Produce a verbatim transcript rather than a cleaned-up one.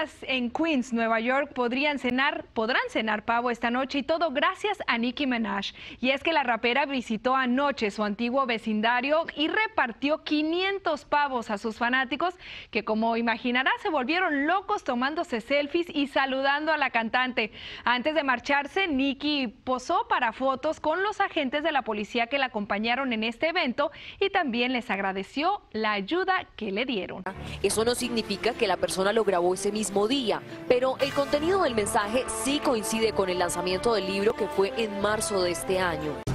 familias en Queens, Nueva York, podrían cenar, podrán cenar pavo esta noche, y todo gracias a Nicki Minaj. Y es que la rapera visitó anoche su antiguo vecindario y repartió quinientos pavos a sus fanáticos, que, como imaginarás, se volvieron locos tomándose selfies y saludando a la cantante. Antes de marcharse, Nicki posó para fotos con los agentes de la policía que la acompañaron en este evento y también les agradeció la ayuda que le dieron. Eso no significa que la persona lo grabó ese mismo día, pero el contenido del mensaje sí coincide con el lanzamiento del libro, que fue en marzo de este año.